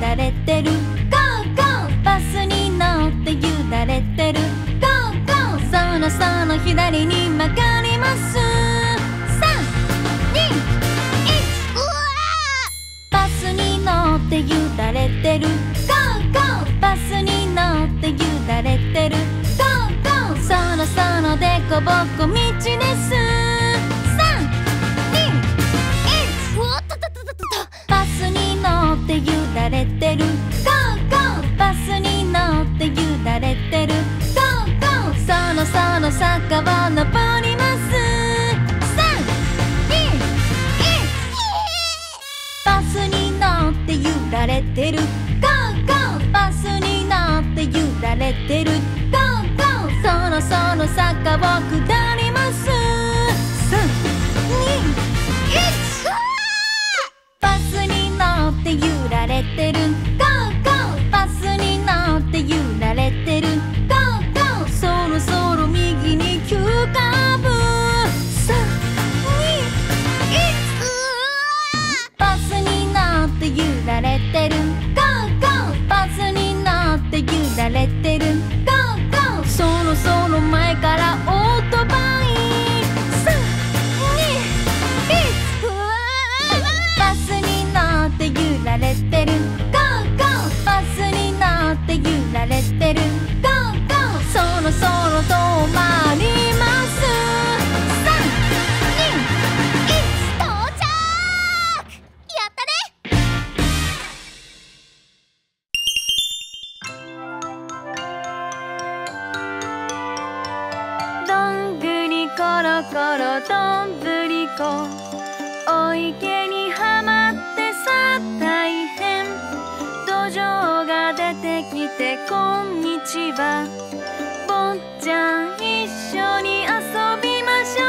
だれてる。ゴーゴーバスに乗ってゆだれてる。ゴーゴーそろそろ左に曲がります。3、2、1。うわーバスに乗ってゆだれてる。ゴーゴーバスに乗ってゆだれてる。ゴーゴーそろそろでこぼこ道です。3、2、1。おっとっとっとっとっとバスに乗ってゆだれてる。ゴーゴーバスに乗ってゆだれてる。ゴーゴーそろそろ坂を登ります。3、2、1。バスに乗ってゆられてる。ゴーゴーバスに乗ってゆられてる。ゴーゴーそろそろ坂を下ります。3、2、1。バスに乗って揺られてる。ゴーゴーバスに乗って揺られてる。ゴーゴーそろそろ右に急カーブ。3、2、1。バスに乗って揺られてる。ゴーゴーバスに乗って揺られてる。ゴーゴーそろそろ前からオートバイ。3、2、1。バスに乗って揺られてる。ゴーゴーバスに乗って揺られてる。ゴーゴーそろそろ止まります。3、2、1。到着。やったね。どんぐりころころどんぶりこ、お池にはまってさ大変。土壌が出てきてこんにちは。坊ちゃん一緒に遊びましょ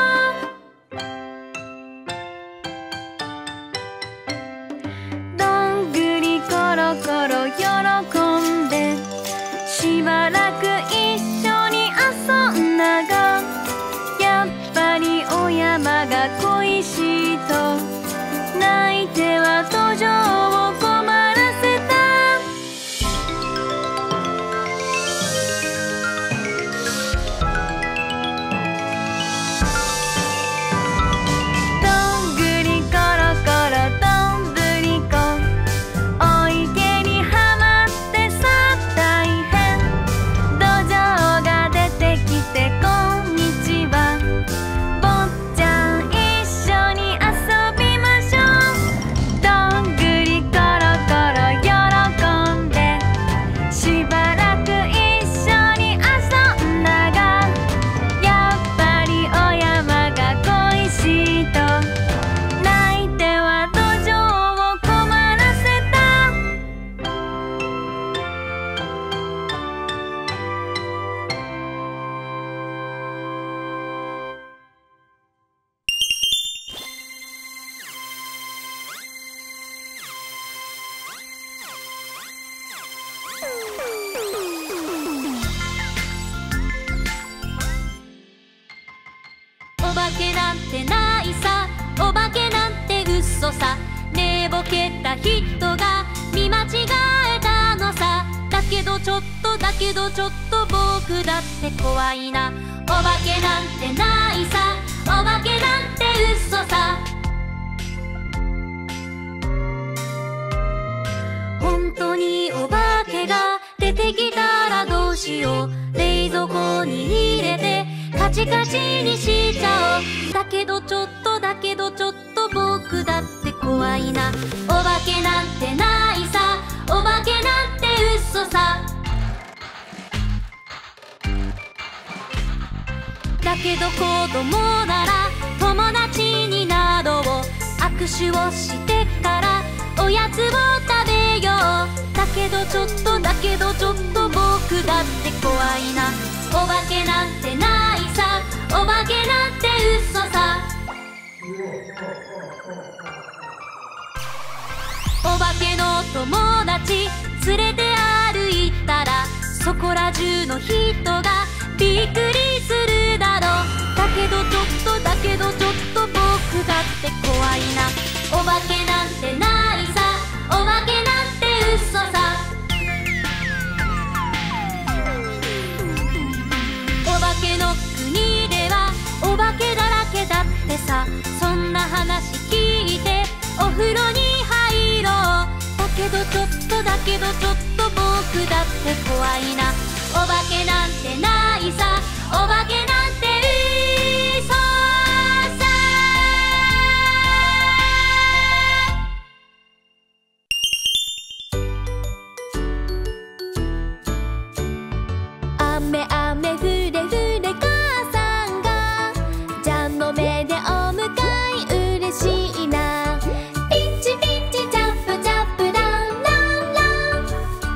う。どんぐりころころ喜んでしばらく一緒に遊んだが、やっぱりお山が恋しいと泣いては土壌を困らせた。どんぐりころころどんぶりこ、お池にはまってさ大変。土壌が出てきてこんにちは。坊ちゃん一緒に遊びましょう。どんぐりころころ喜んでしばらく一緒に遊んだが、やっぱりお山が恋しいと泣いては土壌を困らせた。お化けなんてないさ、お化けなんて嘘さ。寝ぼけた人が見間違えたのさ。だけどちょっとだけどちょっと僕だって怖いな。お化けなんてないさ、お化けなんて嘘さ。本当にお化けが出てきたらどうしよう。冷蔵庫に入れてカチカチにしちゃおう。だけどちょっとだけどちょっと僕だって怖いな。お化けなんてないさ、お化けなんて嘘さ。だけど子供なら友達になろう。握手をしてからおやつを食べよう。だけどちょっとだけどちょっと僕だって怖いな。お化けなんてないさ、お化けなんて嘘さ。お化けの友達連れて歩いたらそこら中の人がびっくりするだろう。だけどちょっとだけどちょっと僕だって怖いな。お化けなんてないさ、お化けなんて嘘さ。 て怖いな。お化けなんてないさ、お化けなんて嘘さ。雨雨降れ降れ母さんがじゃんの目でお迎え嬉しいな。ピッチピッチチャップチャップランランラン。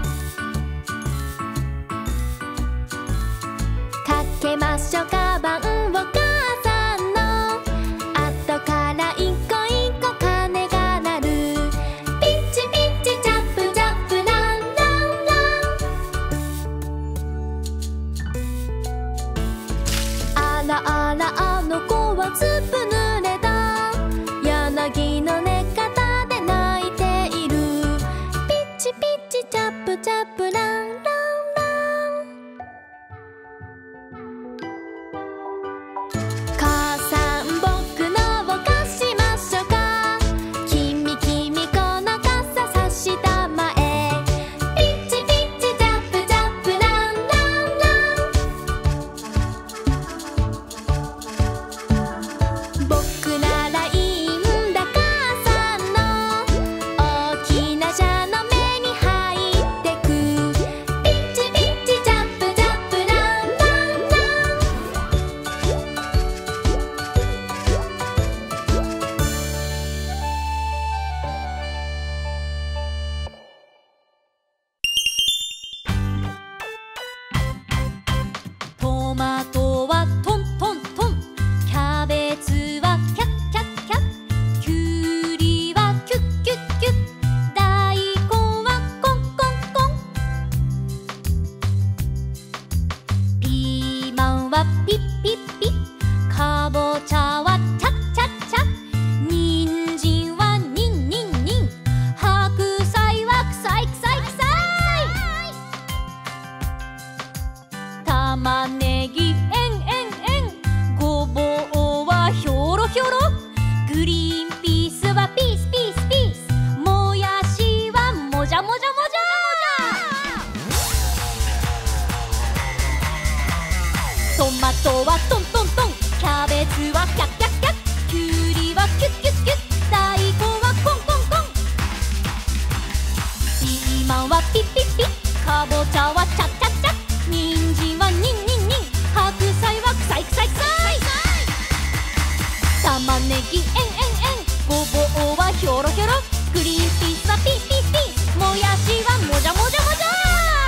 かけましょうカバンを母さんの後から一個一個鐘が鳴る。ピッチピッチチャップチャップランランラン。あらあらあの子はずぶ濡れだ。柳の根方で泣いている。ピッチピッチチャップチャップランランラン。母さん僕のを貸しましょうか。君君この傘差したまえ。ピッチピッチチャップチャップランランラン。僕ならいいんだ母さんの大きな蛇の目に入ってく。ピッチピッチチャップチャップランランラン。トマトはトントントン、キャベツはキャッキャッキャッ、きゅうりはキュッキュッキュッ、大根はコンコンコン、ピーマンはピッピッピッ、かぼちゃはチャッチャッチャッ、にんじんはニンニンニン、白菜はくさいくさいくさい、玉ねぎえんえんえん、ごぼうはひょろひょろ、グリーンピースはピースピースピース、もやしはもじゃもじゃもじゃ。トマトはトントントン、キャベツはキャッキャッキャッ、きゅうりはキュッキュッキュッ、大根はコンコンコン、ピーマンはピッピッピッ、かぼちゃはチャッチャッチャッ、にんじんはニンニンニン、白菜はくさいくさいくさい、玉ねぎえんえんえん、ごぼうはひょろひょろ、グリーンピースはピーピーピー、もやしはもじゃもじゃもじゃ。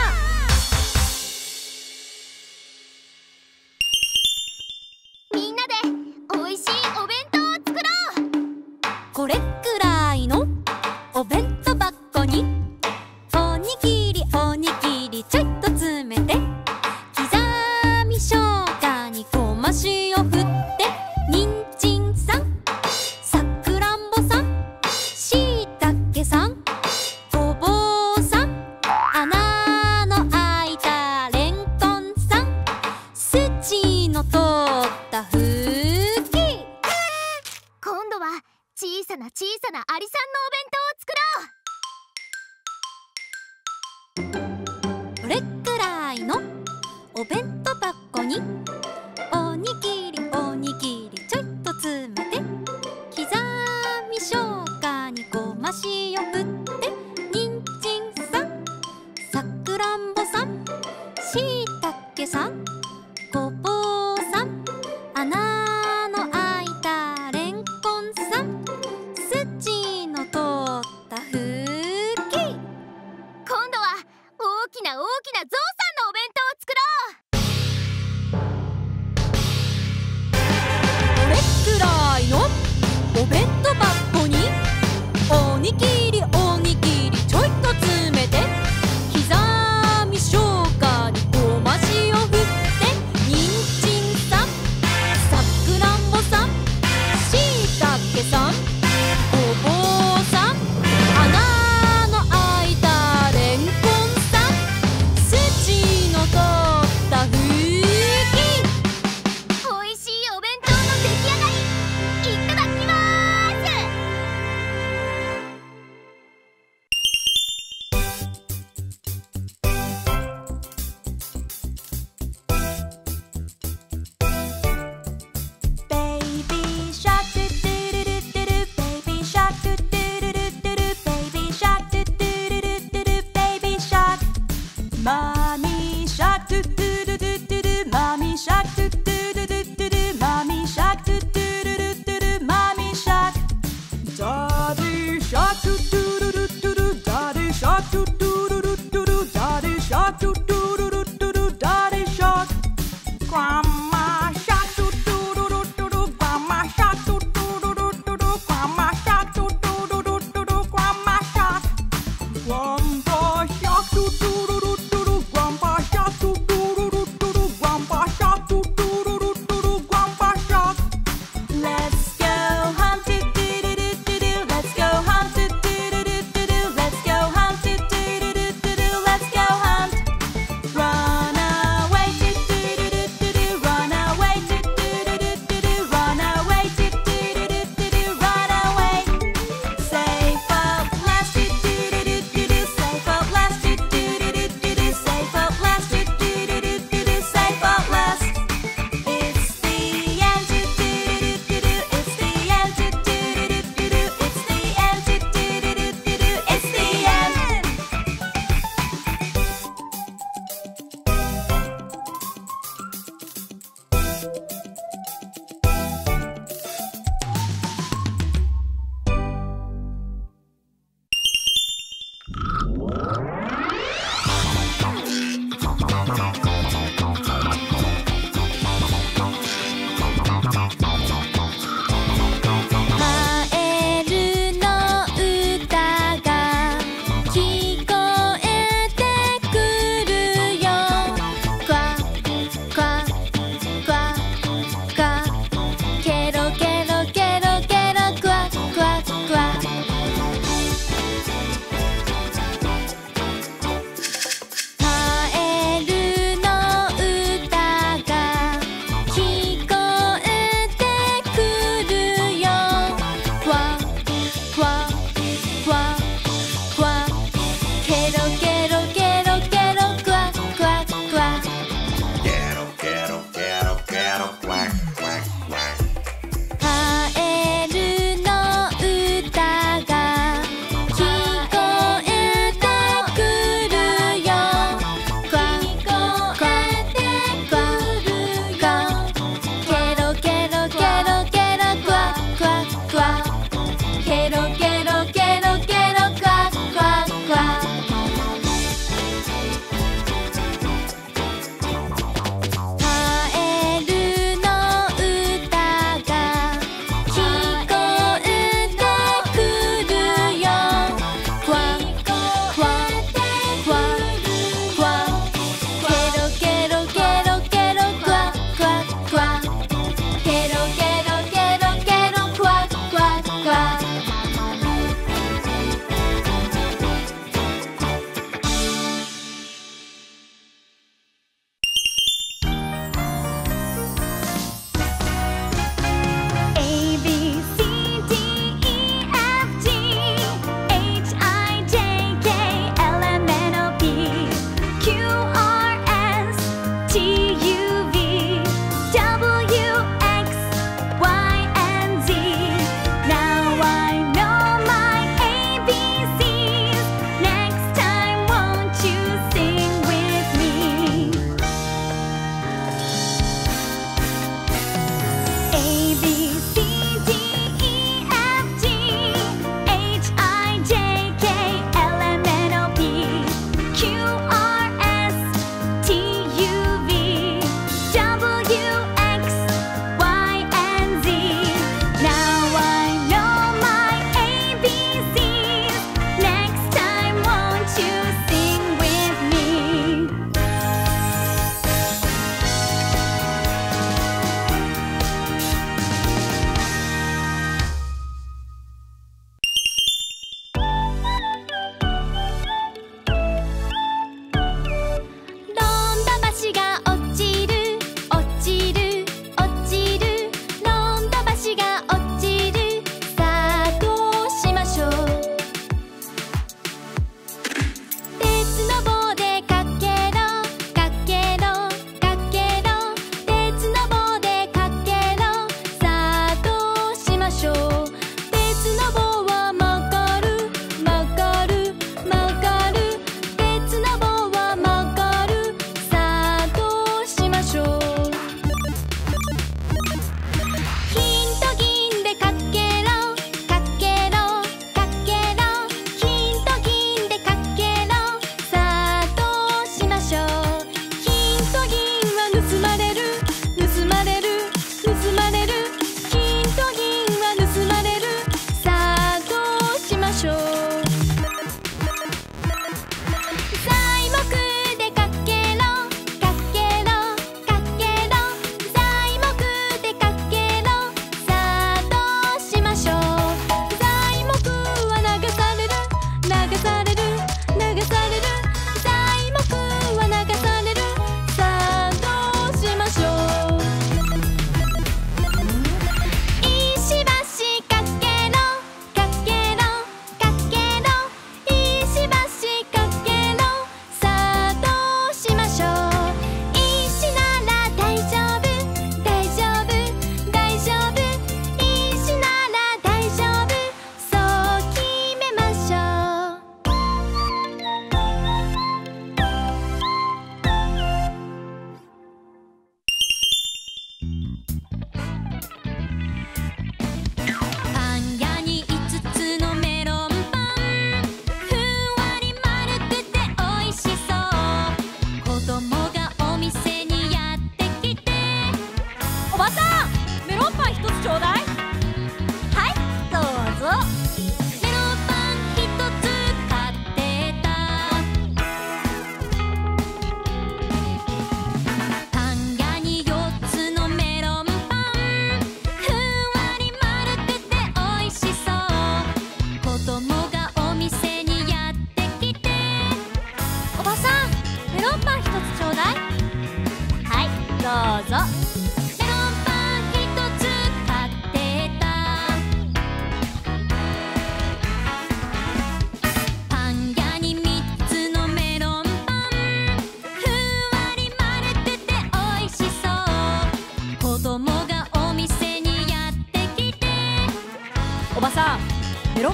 みんなでおいしいお弁当を作ろう。これくらいのお弁当箱におにぎりおにぎりちょいと詰めて、刻み生姜にごま塩振って、にんじんさん、さくらんぼさん、しいたけさん、ごぼうさん、穴の開いたれんこんさん、筋の通ったふき。今度は小さな小さなアリさんのお弁当を作ろう。これくらいのお弁当箱におにぎりおにぎりちょいと詰めて、刻み生姜にごま塩振って、にんじんさん、さくらんぼさん、しいたけさん、ごぼうさん、穴の開いたれんこんさん、筋の通ったふき。今度は大きな大きなゾウさんのお弁当を作ろう。 shark, doo doo doo doo doo. Daddy shark, doo doo doo doo doo. Daddy shark. Grandma shark, doo doo doo doo doo. Grandma shark, doo doo doo doo doo. Grandma shark, doo doo doo doo doo. Grandma shark. Grandpa shark, doo doo doo doo doo. Grandpa shark, doo doo doo doo doo. Grandpa shark, doo doo doo doo doo. Grandpa shark. Let's go hunt, do do do do do do. Let's go hunt, do do do do do do. Let's go hunt, do do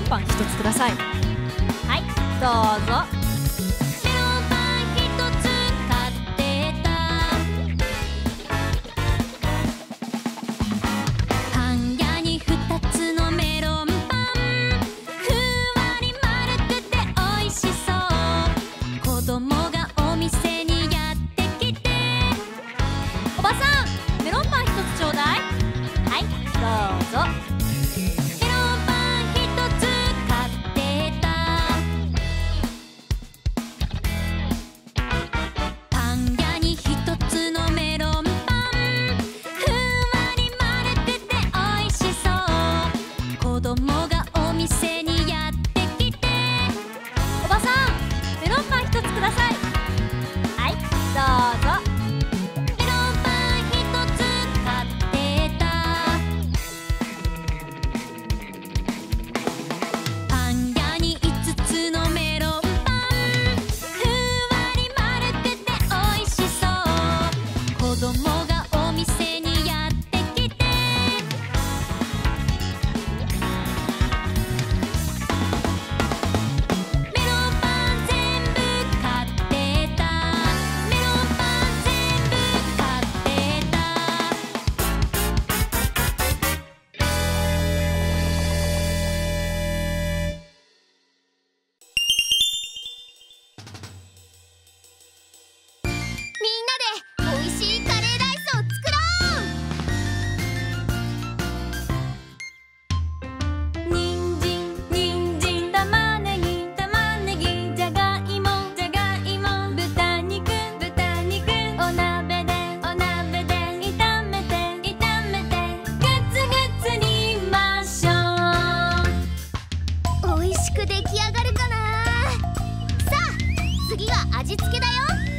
ンパン1つください。はい、どうぞ。 メロンパン1つ買ってた。パン屋に2つのメロンパン、ふんわり丸くておいしそう。子供がお店にやってきて、おばさんメロンパン1つちょうだい。はい、どうぞ。メロンパン1つ買ってた。パン屋に1つのメロンパン、ふんわり丸くておいしそう。子供がお店にやってきて、おばさんメロンパン1つください。はい、どうぞ。メロンパン1つ買ってた。パン屋に5つのメロンパン、ふんわり丸くておいしそう。子供がお店にやってきて、メロンパン全部買ってた。メロンパン全部買ってた。みんなでおいしいカレーライスを作ろう。にんじんにんじん、たまねぎたまねぎ、じゃがいもじゃがいも、豚肉豚肉、お鍋で炒めて炒めて、グツグツ煮ましょう。おいしく出来上がるかな。さあ次は味付けだよ。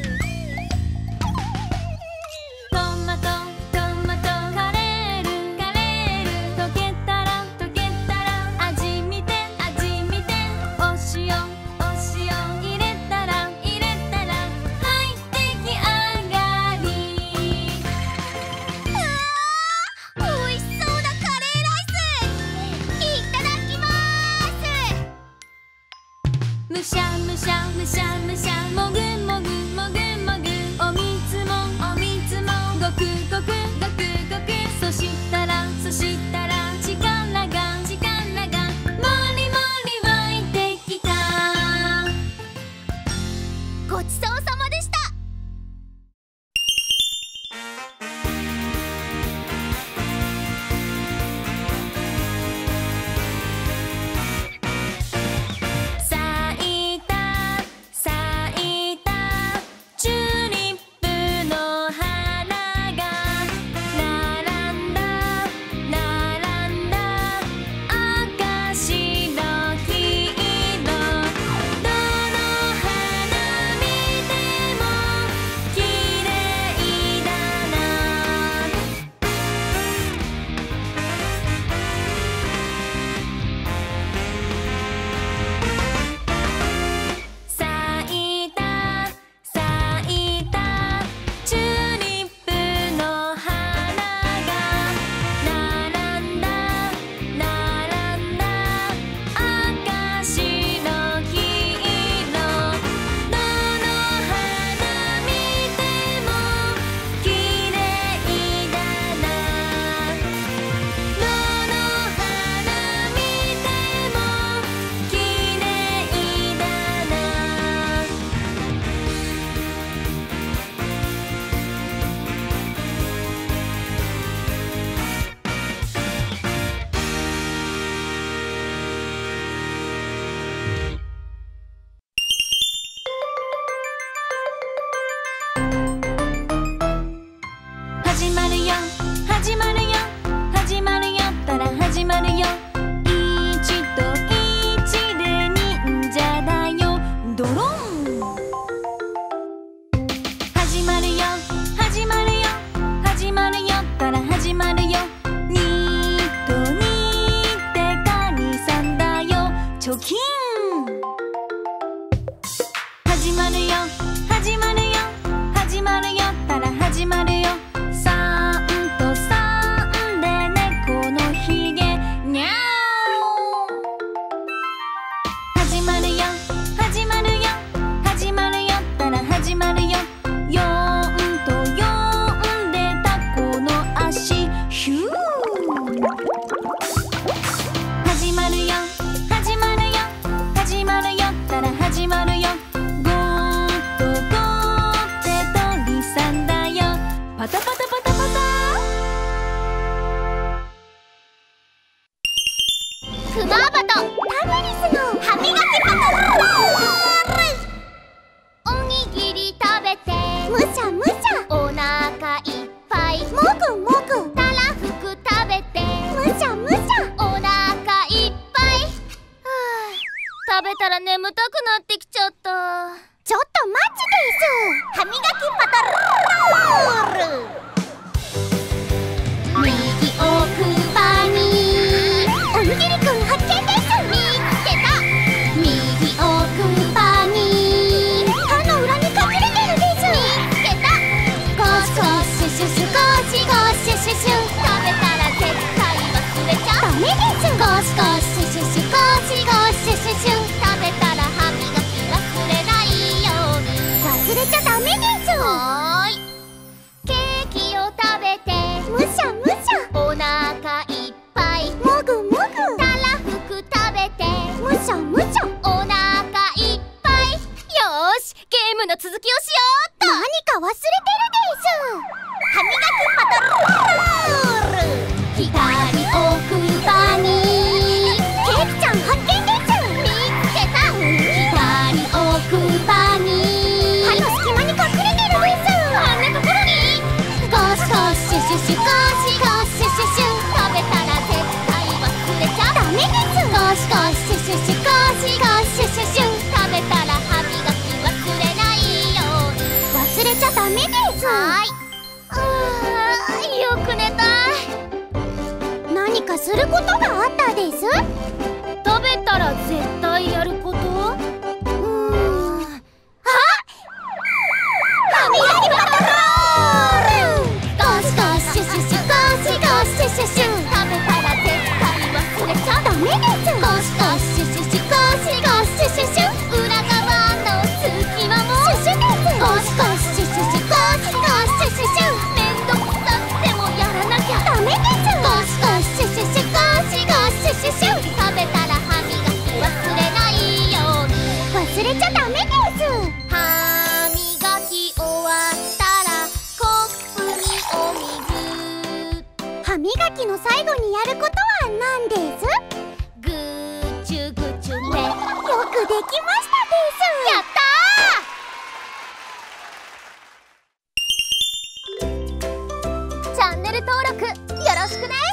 トマトカレール溶けたら味見てお塩入れたらはい出来上がり。おいしそうなカレーライス、いただきまーす。むしゃむしゃむしゃむしゃ、もぐもぐもぐもぐ、おみつもごくごくそしたら力がもりもり湧いてきた。ごちそうさまでした。咲いたチューリップの花が並んだ赤白黄色、どの花見ても綺麗だな。咲いたチューリップの花が並んだ赤白黄色、どの花見ても綺麗だな。どの花見ても綺麗だな。始まるよったら始まるよ。1と1で忍者だよ、ドロン。始まるよったら始まるよ。2と2でカニさんだよ、チョキン。始まるよったら始まるよ。3と3で猫のひげ、にゃー。 ちょっと待ちです。歯磨きパトロール。右奥歯におにぎりくん発見です。見つけた。右奥歯に歯の裏に隠れてるです。見つけた。ゴシゴシシュシュゴシゴシシュシュ、食べたら絶対忘れちゃダメです。ゴシゴシシュシュゴシゴシシュシュ、食べたら歯磨き忘れないように。忘れちゃダメです。はーい。ケーキを食べてむしゃむしゃ、お腹いっぱいもぐもぐ。たらふく食べてむしゃむしゃ、お腹いっぱい。よーし、ゲームの続きをしようっと。何か忘れてるです。歯磨きパトロール。左奥歯にケーキちゃん発見です。見つけた。左奥歯に歯の隙間に隠れてるです。あんなところにゴシゴシシュシュシュゴシゴシシュシュシュ、食べたら絶対忘れちゃダメです。ゴシゴシシュシュシュゴシゴシシュシュ、食べたら歯磨き忘れないように。忘れちゃダメです。はーい。よく寝た。何かすることがあったです。食べたら絶対やること。歯磨きパトロール。ゴシゴシシュシュシュゴシゴシシュシュシュ、食べたら絶対忘れちゃダメです。ゴシゴシシュシュシュゴシゴシシュシュ、裏側の隙間もシュシュです。ゴシゴシシュシュシュゴシゴシシュシュ、めんどくさくてもやらなきゃダメです。ゴシゴシシュシュシュゴシゴシシュシュ、食べたら歯磨き忘れないように。忘れちゃダメです。歯磨き終わったらコップにお水。歯磨きの最後にやることは何です？ぐちゅぐちゅね。よくできましたです。やったー。チャンネル登録よろしくね。